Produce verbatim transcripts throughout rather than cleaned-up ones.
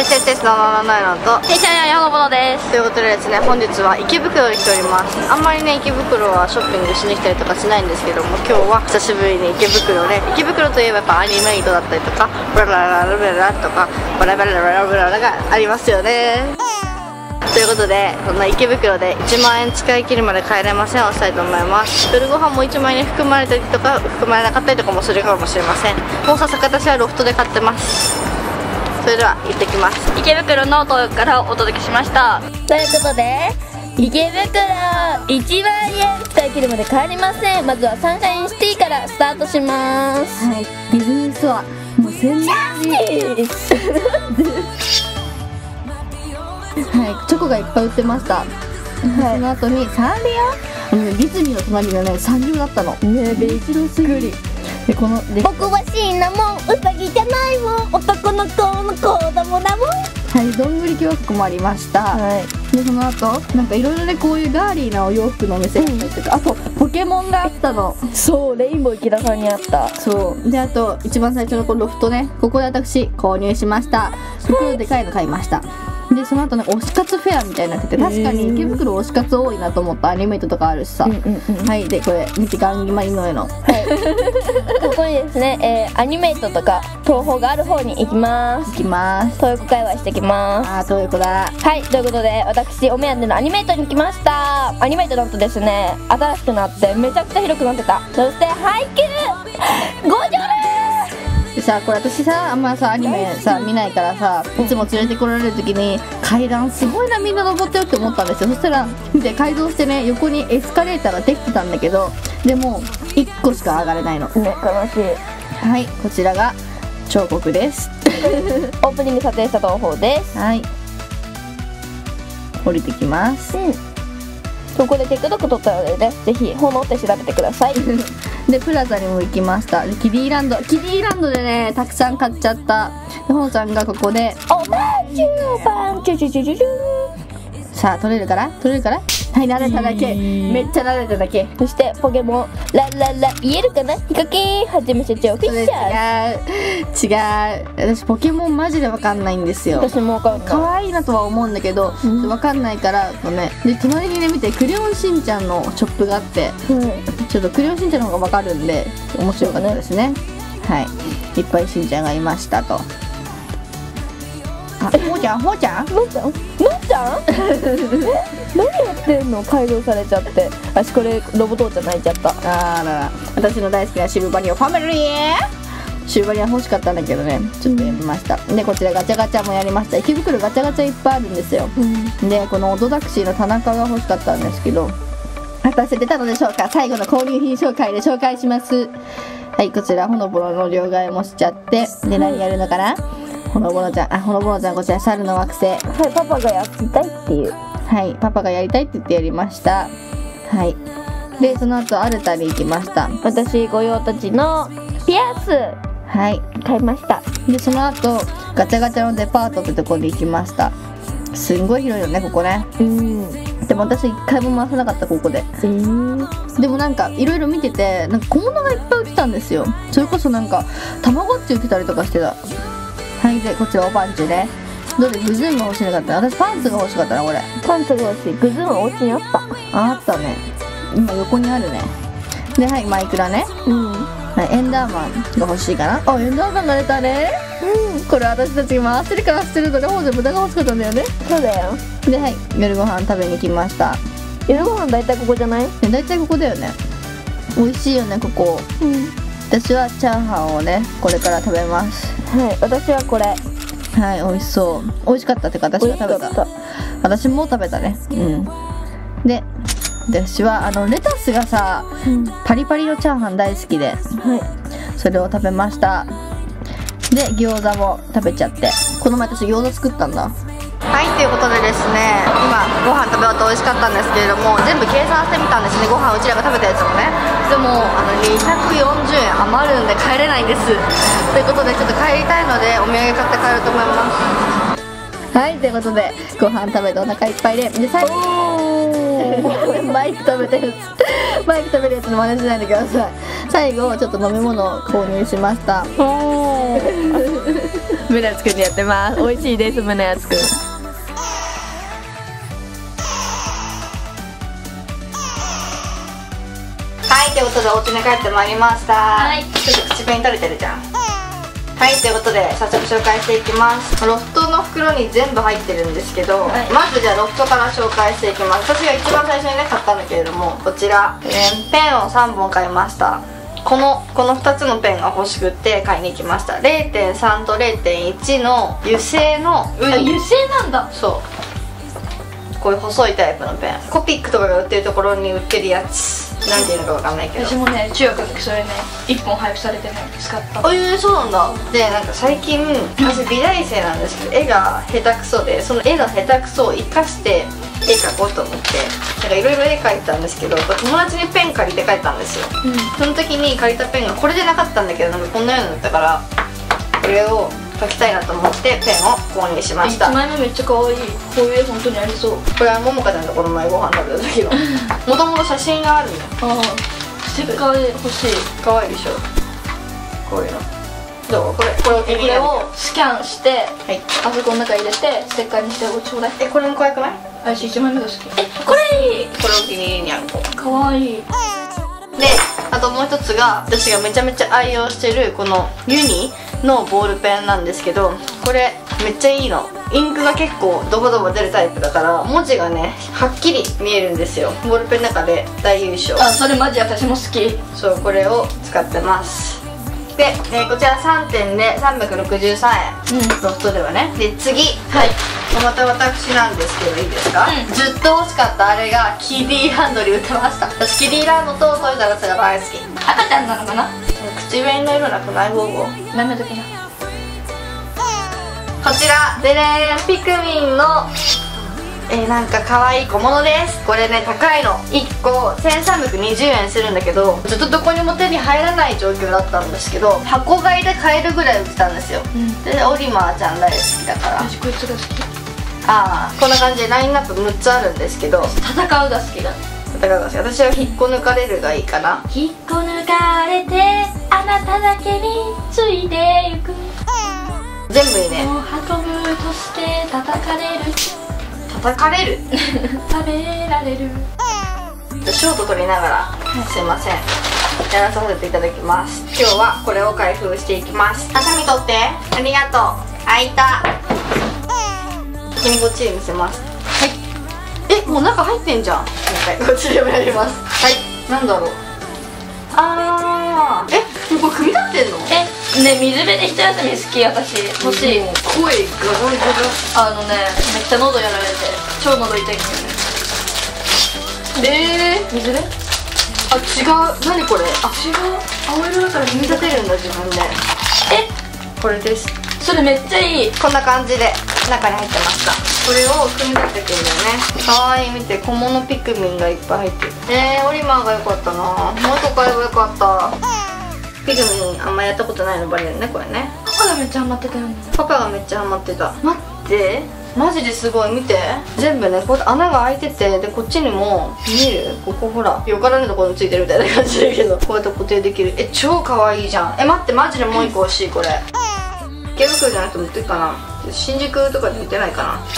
テステスのななななのとテンションやよのものです。 ということでですね、本日は池袋に来ております。あんまりね池袋はショッピングしに来たりとかしないんですけども、今日は久しぶりに池袋で、池袋といえばやっぱアニメイトだったりとかブララララララとかバラバラバラバラがありますよね。ということで、こんな池袋でいちまんえん使い切るまで帰れませんをしたいと思います。夜ご飯もいちまんえんに含まれたりとか含まれなかったりとかもするかもしれません。もうさ私はロフトで買ってます。それでは行ってきます。 池袋の東からお届けしました。ということで、池袋いちまんえん使い切るまで帰りません。まずはサンシャインシティからスタートします。 はい、ディズニーストアもう宣伝ですはい、チョコがいっぱい売ってました。はい、その後にサンリオ、あのね、ディズニーの隣がねサンリオだったのね。で一度すぐりで、こので僕はシナモン、ウサギじゃないもん、男の子の子供だもん。 はい、どんぐり教室もありました。はい、でその後なんかいろいろね、こういうガーリーなお洋服のお店があったりとか、あとポケモンがあったの。 そう、レインボー池田さんにあった。 そうで、あと一番最初のこのロフトね、ここで私購入しました。袋でかいの買いました。でその後ね、推し活フェアみたいになってて、確かに池袋推し活多いなと思った。アニメイトとかあるしさ、うんうんうん、はい、でこれ見て、ガンギマリノエの、はい、 ここにですね、えー、アニメイトとか東宝がある方に行きます行きます東横界隈してきます。 あー、東横だ。 はい、ということで私お目当てのアニメイトに来ました。アニメイトなんとですね、新しくなってめちゃくちゃ広くなってた。そして配給ごじょるでさ、これ私さ、あんまさアニメさ見ないからさ、いつも連れてこられる時に階段すごいな、みんな登ってるって思ったんですよ。そしたら見て、改造してね、横にエスカレーターができてたんだけど、でもいっこしか上がれないのね。 悲しい。 はい、こちらが彫刻ですオープニング撮影した東宝です。 はい、降りてきます。 うん、そこで TikTok 撮ったのでね、ぜひ炎って調べてくださいでプラザにも行きました。でキディランドキディランドでね、たくさん買っちゃった。でほのちゃんがここでおまんじゅうパンチュチュチュチュチュ。 さあ、取れるかな取れるかな。はい、撫でただけ、めっちゃ撫でただけ。 そしてポケモンラララ言えるかな、ヒカキンはじめ社長フィッシャー。違う違う、私ポケモンマジでわかんないんですよ。 私もわかんない。 可愛いなとは思うんだけど、うん、わかんないからごめん。で隣にね、見てクレヨンしんちゃんのショップがあって、うん、ちょっとクレヨンしんちゃんの方がわかるんで面白かったですね。はい、いっぱいしんちゃんがいましたと。あ、ほうちゃんほうちゃんのんちゃんのんちゃん何やってんの、改造されちゃって。私これロボ父ちゃん泣いちゃった。 あらら、私の大好きなシルバニアファミリー、シルバニア欲しかったんだけどね、ちょっとやめました。でこちらガチャガチャもやりました。池袋ガチャガチャいっぱいあるんですよ、うん、でこのオドタクシーの田中が欲しかったんですけど、果たして出たのでしょうか。最後の購入品紹介で紹介します。はい、こちらほのぼのの両替もしちゃって、で何やるのかな、ほのぼのちゃん、あ、ほのぼのちゃん、こちら猿の惑星。はい、 パパがやりたいっていう。 はい、パパがやりたいって言ってやりました。はい、でその後アルタに行きました。 私御用達のピアス、 はい、 買いました。 でその後ガチャガチャのデパートってとこに行きました。すんごい広いよね、ここね。うん、でも私一回も回さなかった、ここで。えー、でもなんかいろいろ見てて、なんか小物がいっぱい売ってたんですよ。それこそなんかたまごっち売ってたりとかしてた。はい、でこちらおパンチね。どれ、グズーンが欲しなかった。私パンツが欲しかったな、これ。 パンツが欲しい。グズーンはお家にあった。 あ、あったね、今横にあるね。ではい、マイクラね。うん、はい、エンダーマンが欲しいかな。あ、エンダーマンが出たね。うん、これ私たちが回ってるからしてるので、ほうじゃ豚が欲しかったんだよね。 そうだよ。 ではい、夜ご飯食べに来ました。 夜ご飯大体ここじゃない？ 大体ここだよね。美味しいよね、ここ。うん、私はチャーハンをね、これから食べます。 はい、私はこれ。 はい、美味しそう。美味しかったってか、私が食べた。私も食べたね。うん。で、私はあのレタスがさ、うん、パリパリのチャーハン大好きで、はい、それを食べました。で餃子も食べちゃって、この前私餃子作ったんだ。はい、ということでですね、今ご飯食べ終わって美味しかったんですけれども、全部計算してみたんですね、ご飯うちらが食べたやつもね。でもあのにひゃくよんじゅうえん余るんで帰れないんです。ということでちょっと帰りたいのでお土産買って帰ろうと思います。はい、ということでご飯食べてお腹いっぱいで、で最後マイク食べてるやつマイク食べるやつの真似しないでください。最後ちょっと飲み物を購入しました。 宗敦くんでやってます。美味しいです宗敦くん。 はい、ということでお家に帰ってまいりました。はい、ちょっと口紅垂れてるじゃん。はい、ということで早速紹介していきます。ロフトの袋に全部入ってるんですけど、はい、まずじゃあロフトから紹介していきます。私が一番最初にね買ったんだけれども、こちら、えー、ペンをさんぼん買いました。このこのふたつのペンが欲しくって買いに行きました。 れいてんさん と れいてんいち の油性のウニ。あ、油性なんだ。 そう、こういう細いタイプのペン、コピックとかが売ってるところに売ってるやつ、なんていうのかわかんないけど、 私もね中学の時それねいっぽん配布されてね使った。 あ、えー、そうなんだ。で、なんか最近私美大生なんですけど絵が下手くそで、その絵の下手くそを生かして絵描こうと思って、なんかいろいろ絵描いたんですけど、友達にペン借りて帰ったんですよ、うん、その時に借りたペンがこれでなかったんだけど、なんかこんなようになったから、これを描きたいなと思ってペンを購入しました。 いちまいめめっちゃ可愛い。こういう絵本当にありそう。 これはももかちゃんとこの前ご飯食べた時のもともと写真があるのよ。 ああ、ステッカーで欲しい。 可愛いでしょ、こういうの。どう？これこれをこれをスキャンして、 はい、 あそこの中入れてステッカーにしてちょうだい。 え、これも可愛くない？ 私いちまいめが好き。え、これいい。 これお気に入りにゃんこ。 可愛い。 で、あともう一つが私がめちゃめちゃ愛用してるこのユニのボールペンなんですけど、これめっちゃいいの。インクが結構ドボドボ出るタイプだから文字がねはっきり見えるんですよ。ボールペンの中で大優勝。 あ、それマジ私も好き。 そう、これを使ってます。で、えー、こちらさんてんでさんびゃくろくじゅうさんえん、うん、ロフトではね。で、次、はい、また私なんですけどいいですか、うん、ずっと欲しかったあれがキディランドに売ってました。私キディランドとトイザらスが大好き。 赤ちゃんなのかな。 口紅の色なくない方々 なめときな。 こちらでねー、ピクミンのえー、なんか可愛い小物です。これね高いの、いっこせんさんびゃくにじゅうえんするんだけど、ずっとどこにも手に入らない状況だったんですけど、箱買いで買えるぐらい売ってたんですよ、うん、でオリマーちゃん大好きだから。 私こいつが好き。 ああ、こんな感じでラインナップむっつあるんですけど、 戦うが好きだ。 戦うが好き。私は引っこ抜かれるがいいかな。 引っこ抜かれてあなただけについてゆく。 全部いいね。 運ぶとして叩かれる、 叩かれる食べられる。 ショート取りながら、はい、すいません、やらさせていただきます。今日はこれを開封していきます。ハサミ取って。ありがとう。開いた。先にこっちで見せます。はい。え、もう中入ってんじゃん。こっちでもやります。はい。なんだろう。あー、え、もうこれ組み立ってんの？ え、ね、水辺で一休み好き。私欲しい。 声ガガガガ。あのね、めっちゃ喉やられて超喉痛いんだよね。えー、 水辺？ あ、違う。何これ？あ、 違う。青色だから組み立てるんだ自分で。え、これです。 それめっちゃいい。 こんな感じで中に入ってました。これを組み立ててるんだよね。かわいい。見て、小物ピクミンがいっぱい入ってる。えー、オリマーが良かったな。もう一個買えばよかった。ピクミンあんまやったことないのバレるね、これね。 パパがめっちゃハマってたよね。 パパがめっちゃハマってた。待って、マジですごい。見て、全部ねこうやって穴が開いてて、でこっちにも見える？ここほら、よからぬところについてるみたいな感じだけど、こうやって固定できる。え、超かわいいじゃん。え、待って、マジでもう一個欲しい。これ池袋じゃなくても売ってるかな。新宿とかで売ってないかな。はい、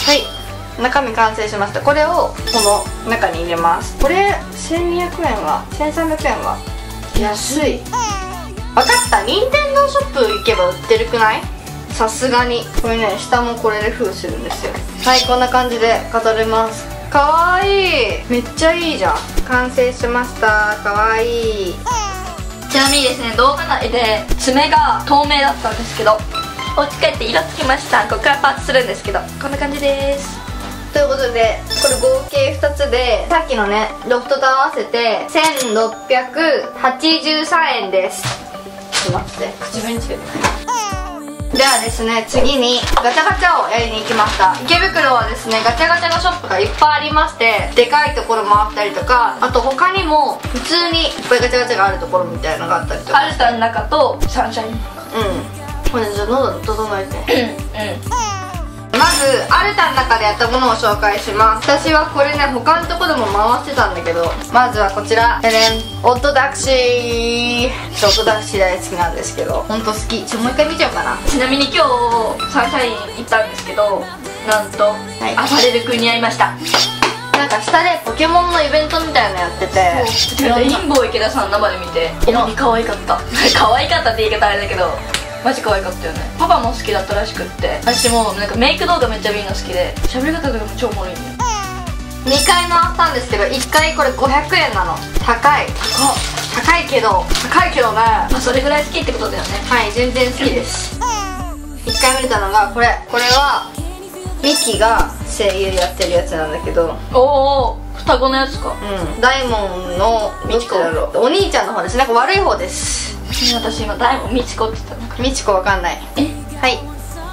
中身完成しました。これをこの中に入れます。これせんにひゃくえんはせんさんびゃくえんは安い。分かった、任天堂ショップ行けば売ってるくない？さすがに。これね、下もこれで封するんですよ。はい、こんな感じで飾れます。かわいい。めっちゃいいじゃん。完成しました。かわいい。 ちなみにですね、動画内で爪が透明だったんですけど、お家帰って色つきました。ここからパーツするんですけど、こんな感じです。 ということで、これ合計ふたつでさっきのねロフトと合わせてせんろっぴゃくはちじゅうさんえんです。ちょっと待って、口紅つけてない。ではですね、次にガチャガチャをやりに行きました。池袋はですね、ガチャガチャのショップがいっぱいありまして、でかいところもあったりとか、あと他にも普通にいっぱいガチャガチャがあるところみたいなのがあったりとか。 アルタの中とサンシャイン。うん、 これじゃあ喉整えて。うんうん。喉まずアルタの中でやったものを紹介します。私はこれね他のとこでも回してたんだけど、まずはこちらでね、オットタクシー。オットタクシー大好きなんですけど、ほんと好き。ちょもう一回見ちゃおうかな。 ちなみに今日サンシャイン行ったんですけど、なんと、はい、アパレル君に会いました。 なんか下でポケモンのイベントみたいなのやってて、 レインボー池田さん生で見て色に可愛かった可愛かったって言い方あれだけど、マジ可愛かったよね。パパも好きだったらしくって、私もなんかメイク動画めっちゃ見るの好きで、喋り方とかも超おもろいんだよ。 にかい回したんですけど、いっかいこれごひゃくえんなの。高い高高いけど高いけどね、 まあそれぐらい好きってことだよね。 はい、全然好きです。いっかい見れたのがこれ。これはミキが声優やってるやつなんだけど、 おお、双子のやつか。 うん、大門のミチコだろう、お兄ちゃんの方です。なんか悪い方です。 私今大門ミチコって言ったのか。 ミチコわかんない。え、はい。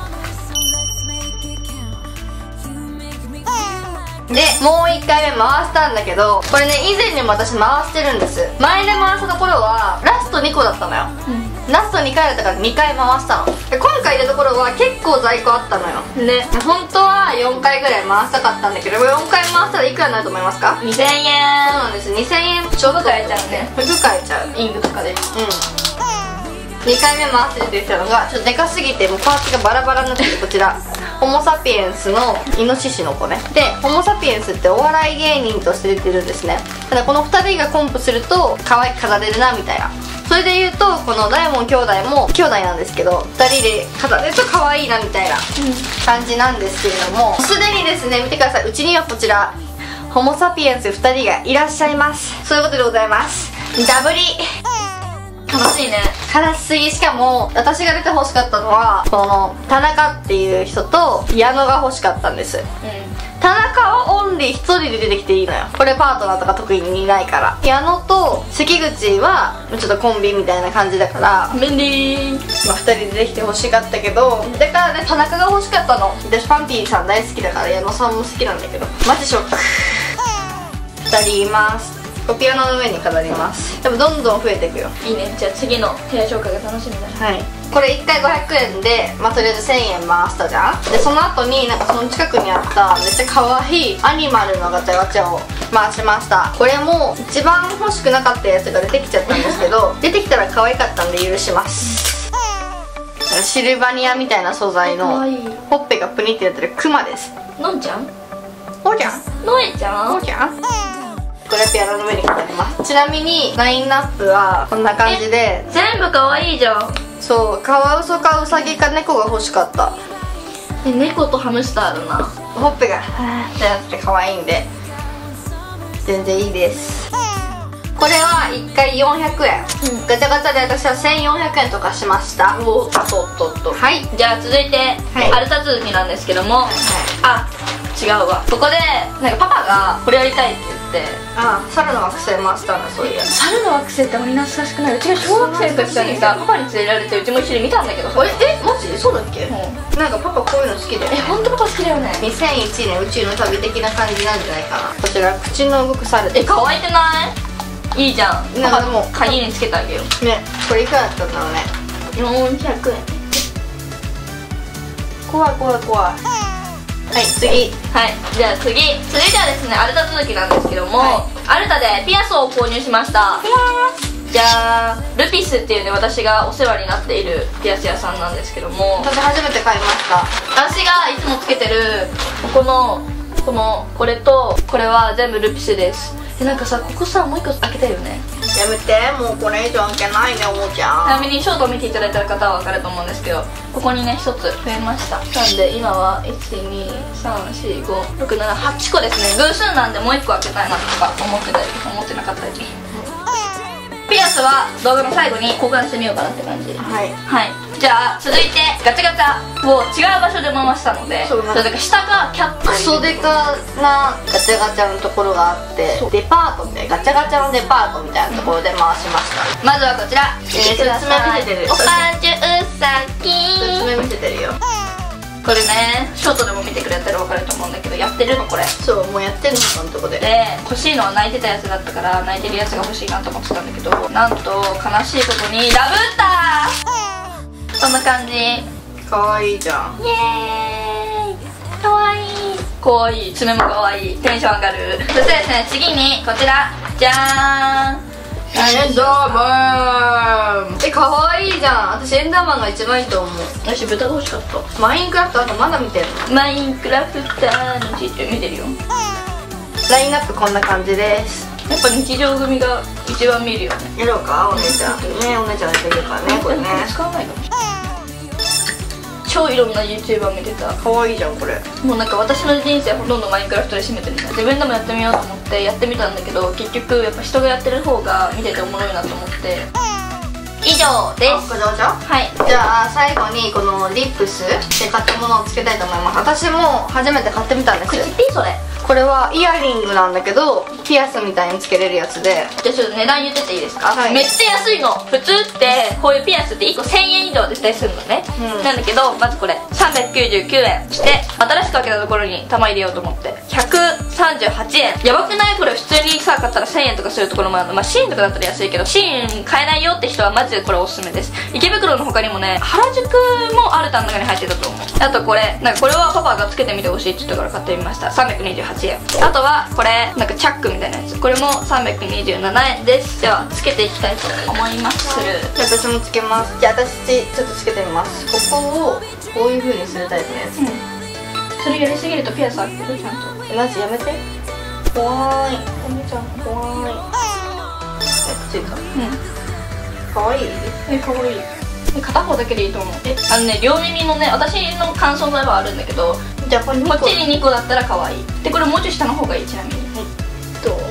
でもういっかいめ回したんだけど、これね以前にも私回してるんです。前で回したところはラストにこだったのよ、うん、ラストにかいだったからにかい回したの。で今回のところは結構在庫あったのよね。本当はよんかいぐらい回したかったんだけど、よんかい回したらいくらになると思いますか？ にせんえん。 そうなんです、にせんえん。 服買えちゃうね。 服買えちゃう、 インクとかで。うん、 にかいめ回して出てきたのがちょっとでかすぎてもうパーツがバラバラになってて、こちらホモサピエンスのイノシシの子ね。でホモサピエンスってお笑い芸人として出てるんですね。ただこのふたりがコンプすると可愛く飾れるなみたいな。それで言うとこのダイモン兄弟も兄弟なんですけど、ふたりで飾れると可愛いなみたいな感じなんですけれども、すでにですね見てください、うちにはこちらホモサピエンスふたりがいらっしゃいます。そういうことでございます。ダブリ悲しいね。 悲しすぎ。しかも私が出てほしかったのはこの田中っていう人と矢野が欲しかったんです、うん、田中はオンリーひとりで出てきていいのよ。これパートナーとか特にいないから。矢野と関口はちょっとコンビみたいな感じだから、 メンディー、 まあ、ふたりで出てきてほしかったけど、だからね田中が欲しかったの。私パンピーさん大好きだから矢野さんも好きなんだけど、マジショック。ふたりいます。ピアノの上に飾ります。でもどんどん増えていくよ。 いいね。じゃあ次の部屋紹介が楽しみだね。 はい、これいっかいごひゃくえんで、まあ、とりあえずせんえん回したじゃん。でその後になんかその近くにあっためっちゃ可愛いアニマルのガチャガチャを回しました。これも一番欲しくなかったやつが出てきちゃったんですけど出てきたら可愛かったんで許します。シルバニアみたいな素材のほっぺがプニってやってるクマです。 のんちゃん、 おちゃん、 のえちゃん、 おちゃん。これピアノの上に飾ります。ちなみにラインナップはこんな感じで、 全部可愛いじゃん。 そう、カワウソかウサギか猫が欲しかった。 え、猫とハムスターあるな。 ほっぺがってなって可愛いんで全然いいです。これはいっかいよんひゃくえん、うん、ガチャガチャで私はせんよんひゃくえんとかしました。 おっとっとっと。 はい、 じゃあ続いて、はい、アルタ続きなんですけども、はいはい、あ、違うわ。ここでなんかパパがこれやりたいって言って、 ああ、猿の惑星回したんだ。そういや猿の惑星ってあんまり懐かしくない。うちが小学生の時にさパパに連れられてうちも一緒に見たんだけど、 ええマジそうだっけ、うん、なんかパパこういうの好きだよね。 え、本当パパ好きだよね。 にせんいちねん宇宙の旅的な感じなんじゃないかな。こちら口の動く猿。 え、可愛くない？いいじゃん。 なんかでも鍵につけてあげようね。これいくらだったんだろうね。 よんひゃくえん。 怖い怖い怖い。はい、次。 はい、じゃあ次続いてはですねアルタ続きなんですけども、はい、アルタでピアスを購入しました。じゃあルピスっていうね、私がお世話になっているピアス屋さんなんですけども、 私初めて買いました。 私がいつもつけてるここのこのこれとこれは全部ルピスです。でなんかさ、ここさもう一個開けたよね。 やめて、もうこれ以上開けないねおもちゃん。 ちなみにショートを見ていただいた方は分かると思うんですけど、ここにねひとつ増えました。なんで今はいちにさんしごろくななはちこですね。偶数なんでもういっこ開けたいなとか思ってたり思ってなかったり。ピアスは動画の最後に交換してみようかなって感じ。はい、はい、じゃあ続いてガチャガチャを違う場所で回したので、そうだから下がキャップ、 クソデカなガチャガチャのところがあって、デパートってガチャガチャのデパートみたいなところで回しました。 まずはこちら、えー、説明見せてる。おぱんちゅうさき説明見せてるよ。 これねショートでも見てくれたら分かると思うんだけど、やってるのこれ。 そう、もうやってるのそのとこで。 で欲しいのは泣いてたやつだったから泣いてるやつが欲しいなと思ってたんだけど、なんと悲しいことにラブッターこんな感じ。 かわいいじゃん。 イエーイ。 かわいい、かわいい、爪もかわいい、テンション上がる。そしてですね、次にこちら、じゃーん、 エンダーマン。え、かわいいじゃん。私エンダーマンが一番いいと思う。 私豚が欲しかった。 マインクラフトあとまだ見てるの？ マインクラフターのちっちゃい見てるよ。 ラインナップこんな感じです。 やっぱ日常組が一番見るよね。 やろうか、お姉ちゃん。ね、お姉ちゃんやってるからね、これね。 使わないかもしれない。超いろんな YouTuber 見てた。 かわいいじゃんこれ。 もうなんか私の人生ほとんどマインクラフトで占めてるんだ。自分でもやってみようと思ってやってみたんだけど、結局やっぱ人がやってる方が見てておもろいなと思って。以上です。 これどうぞ。 はい。 じゃあ最後にこのリップスで買ったものをつけたいと思います。私も初めて買ってみたんですよ。 口ピーそれ。 これはイヤリングなんだけどピアスみたいにつけれるやつで。 じゃあちょっと値段言ってていいですか？ はい、 めっちゃ安いの。普通ってこういうピアスっていっこせんえん以上絶対するのね、うん、なんだけどまずこれさんびゃくきゅうじゅうきゅうえんして新しく開けたところに玉入れようと思ってひゃくさんじゅうはちえん。やばくない？これ普通にさ買ったらせんえんとかするところもあるの。まあシーンとかだったら安いけどシーン買えないよって人はマジでこれおすすめです。池袋の他にもね原宿もアルタの中に入ってたと思う。あとこれなんかこれはパパがつけてみてほしいって言ったから買ってみました。さんびゃくにじゅうはちえん。あとはこれなんかチャックみたいなやつ、これもさんびゃくにじゅうななえんです。ではつけていきたいと思います。 じゃあ私もつけます。じゃあ私ちょっとつけてみます。ここをこういう風にするタイプのやつ、うん、 それやりすぎるとピアス開けるちゃんと。 マジやめて、怖い。お姉ちゃん怖い。ついた。うん、かわいい。 え、かわいい。え、片方だけでいいと思う。え、あのね、両耳のね、私の感想の絵はあるんだけど、 じゃあこれこっちににこだったら可愛い。で、これもうちょい下の方がいい。ちなみに、はい、 どう？うん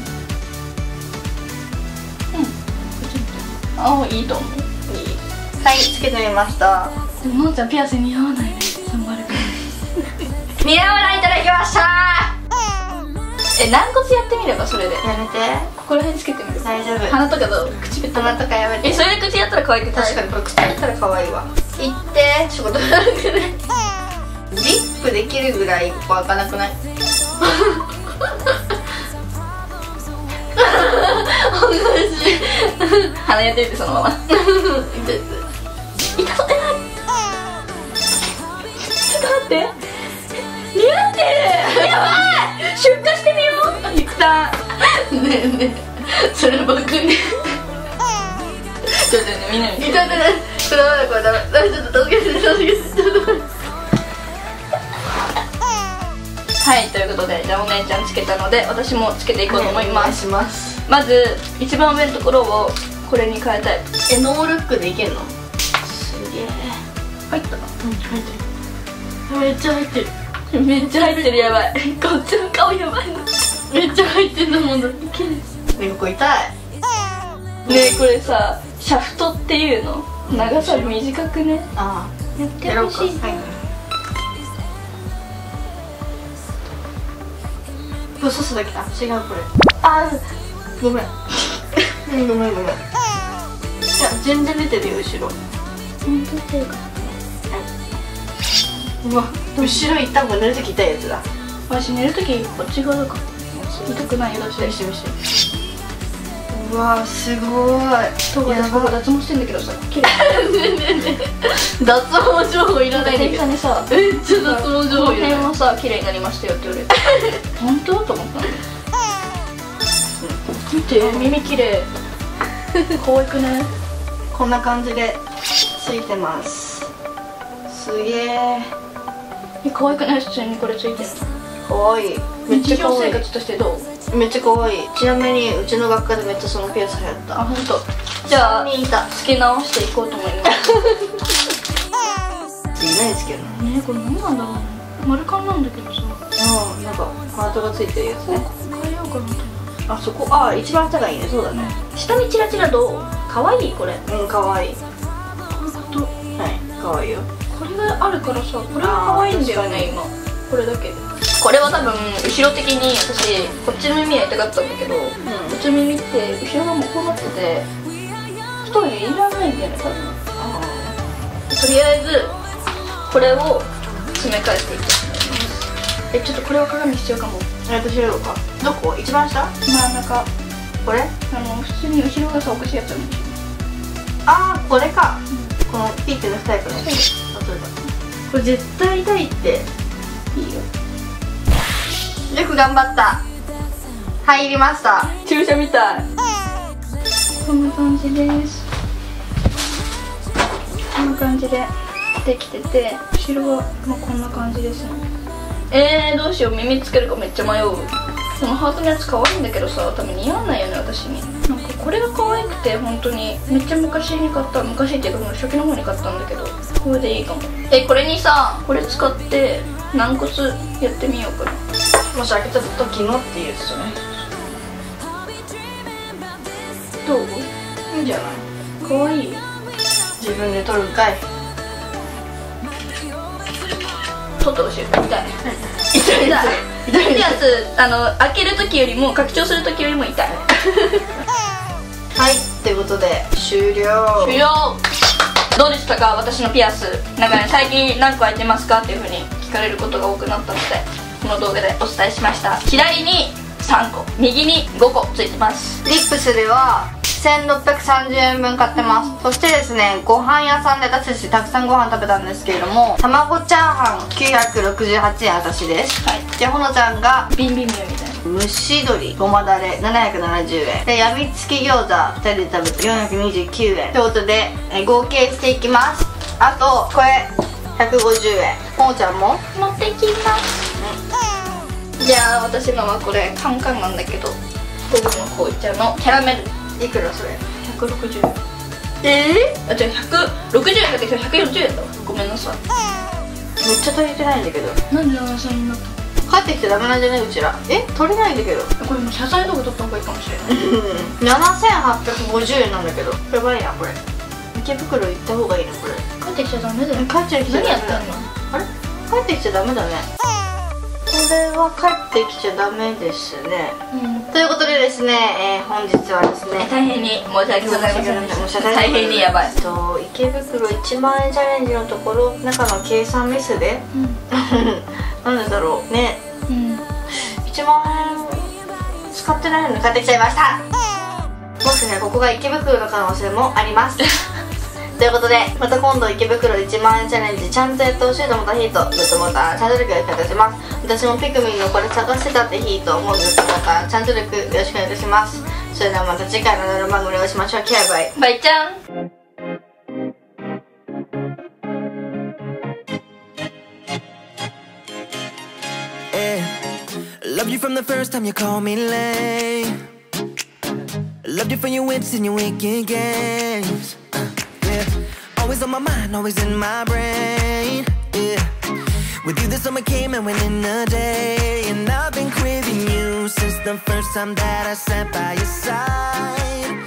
うん、ああ、いいと思う。いい。 はい、つけてみました。 でものんちゃんピアス似合わないね。サンバルくん似合わないいただきました。 え、軟骨やってみれば。それでやめて。 ここら辺つけてみる。 大丈夫。 鼻とかどう？口ペット。 鼻とかやめて。 え、それで口やったら可愛くない？ 確かにこれ口やったら可愛いわ。いって仕事なんでね。リップできるぐらいここ開かなくない？ 同じ。鼻やってみてそのまま。痛そう。痛そう。ちょっと待って。似合ってる。やばい。出荷してみよう。いったねえねえ、それ僕にちょっとね、みんなに痛い痛い痛い。 ちょっと待って、これダメ。ちょっと助けて助けてちょっと待って。 はい、ということでじゃあお姉ちゃんつけたので私もつけていこうと思います。 お願いします。 まず一番上のところをこれに変えたい。 え、ノールックでいけるの？すげえ。 入った？うん、 入ってる。めっちゃ入ってる。 めっちゃ入ってる。やばい。こっちの顔やばいの。 めっちゃ入ってんだもんだ。いける。ね、ここ痛い。 ねえ、これさシャフトっていうの？長さ短くね。 ああ、 やってほしい。 そうそうそうだけだ。違うこれ。あー、ごめん。ごめんごめんごめん。いや全然出てるよ後ろ。 うん、出てるか。 うわ、後ろ痛む。寝るとき痛いやつだ。 私寝るときこっち側だから痛くないよ。だってうわ、すごい。 私ここ脱毛してんだけどさ、綺麗。 脱毛情報いらないんだけど。 店員さんにさ、 めっちゃ脱毛情報いらない。 この辺はさ、綺麗になりましたよって言われて本当と思ったの。見て、耳綺麗。可愛くね。 こんな感じでついてます。すげえ。 可愛くない？普通にこれついてるの。 可愛い。めっちゃ可愛い。 日常生活としてどう？ めっちゃ可愛い。ちなみにうちの学科でめっちゃそのピアス流行った。 あ、本当。じゃあつけ直していこうと思います次何つけるの？ ねえ、これ何なんだろうね。丸カンなんだけどさ。 ああ、なんかハートがついてるやつね。 変えようかなと。 あそこ、ああ、一番下がいいね。そうだね。 下にチラチラどう？可愛いこれ。 うん、可愛い。 こういうこと。 はい、可愛いよ。 これがあるからさ、これが可愛いんだよね今。これだけで。これは多分後ろ的に私こっちの耳は痛かったんだけど、うん、こっちの耳って後ろがもうこうなってて太いのいらないんだよね多分。あとりあえずこれを詰め替えていきます。え、ちょっとこれは鏡必要かも。 私やろうか。どこ？一番下？ 真ん中。 これ？ あの普通に後ろがさおかしいやつあるんでしょ。 ああ、これか、うん、このピッて抜くタイプね。そうだ。これ絶対痛いって。 いいよ。 よく頑張った。入りました。 注射みたい。こんな感じです。こんな感じでできてて、後ろはまあこんな感じですね。えー、どうしよう。耳つけるかめっちゃ迷う。でもハートのやつ可愛いんだけどさ、多分似合わないよね私に。なんかこれが可愛くて、本当にめっちゃ昔に買った、昔っていうかもう初期の方に買ったんだけど、これでいいかも。え、これにさ、これ使って軟骨やってみようかな。 もし開けた時のっていうやつね。 どう？いいんじゃない？可愛い。 自分で取るんかい。 取ってほしい。痛い。痛い。痛い。痛いやつ、あの開ける時よりも拡張する時よりも痛い。 はい、ということで終了。 終了。どうでしたか、私のピアス。なんかね、最近何個開いてますかっていう風に聞かれることが多くなったので、この動画でお伝えしました。左にさんこ、右にごこついてます。 リップスではせんろっぴゃくさんじゅうえんぶん買ってます。そしてですね、ご飯屋さんで私たちたくさんご飯食べたんですけれども、卵チャーハンきゅうひゃくろくじゅうはちえん私です。 はい。 で、ほのちゃんがビンビンビンみたいな蒸し鶏ごまだれななひゃくななじゅうえんで、やみつき餃子ふたりで食べてよんひゃくにじゅうきゅうえんということで、え合計していきます。あとこれひゃくごじゅうえん。ほのちゃんも持ってきます。うん、じゃあ私のはこれカンカンなんだけど、僕の紅茶のキャラメル。 いくらそれ？ ひゃくろくじゅうえん。 えー、あ、じゃあひゃくろくじゅうえんだってひゃくよんじゅうえんだわ。ごめんなさい。 めっちゃ足りてないんだけど。 なんでななさんになったの？ 帰ってきてダメなんじゃね、うちら。え、取れないんだけど。 これもう謝罪動画撮った方がいいかもしれない。 ななせんはっぴゃくごじゅうえんなんだけど、やばいなこれ。池袋行った方がいいなこれ。 帰ってきちゃダメだよ。 帰ってきちゃダメ。 何やってんの？ あれ、帰ってきちゃダメだね。これは帰ってきちゃダメですね。うん、ということでですね、えー、本日はですね、 大変に申し訳ございません。大変にやばい。 と池袋いちまんえんチャレンジのところ、中の計算ミスで、うん、なんでだろうね、うん、いちまんえん使ってないのに帰ってきちゃいました。もしね、ここが池袋の可能性もあります。ということで、また今度池袋いちまんえんチャレンジちゃんとやってほしいと思った人、グッドボタン、チャンネル登録お願いいたします。私もピクミンのこれ探してたって人、もうグッドボタン、チャンネル登録よろしくお願いいたします。それではまた次回の生番組でお会いしましょう。バイバイ。 バイちゃん。 Loved you from the first time you called me late. Loved you for your wits and your wicked games. Uh, yeah, always on my mind, always in my brain. Yeah, with you the summer came and went in a day, and I've been craving you since the first time that I sat by your side.